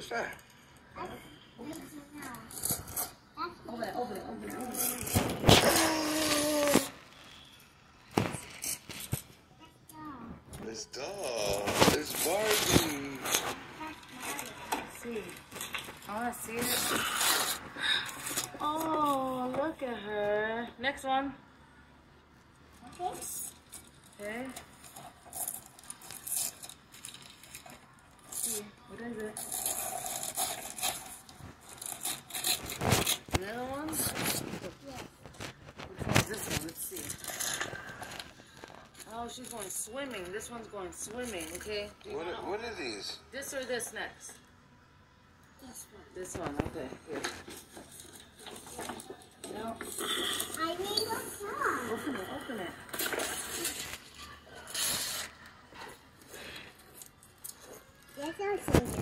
What's that? Open it. This doll. This Barbie. Let's see. I want to see it. Oh, look at her. Next one. Okay. See, what is it? Another one? Yes. Which one's this one? Let's see. Oh, she's going swimming. This one's going swimming, okay? What are these? This or this next? This one, okay. Here. No. I need a song. Open it. Yes, I'll sing it.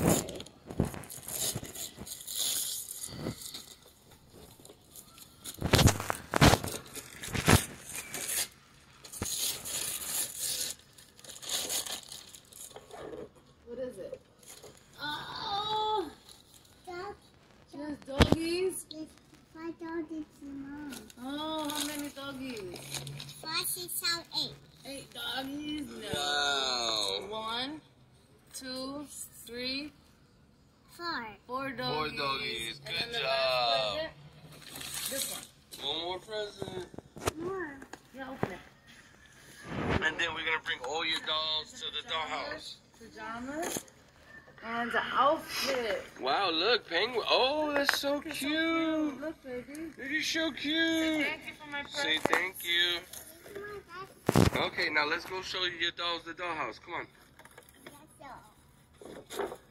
What is it? Oh! Dog. Just doggies? Yes, 5 doggies tomorrow. Oh, how many doggies? 5, 6, 7, 8. 8 doggies? No. Wow. 1, 2, 3, 4. 4 doggies. 4 doggies. And Good then the job. last present, this one. One more present. More. Yeah, open it. And then we're going to bring all your dolls to the dollhouse. Pajamas. And the outfit. Wow, look, penguin. Oh, that's so It's cute. so cute. Look, baby. It is so Say cute. thank you for my present. Say thank you. Okay, now let's go show you your dolls the dollhouse. Come on. Yes,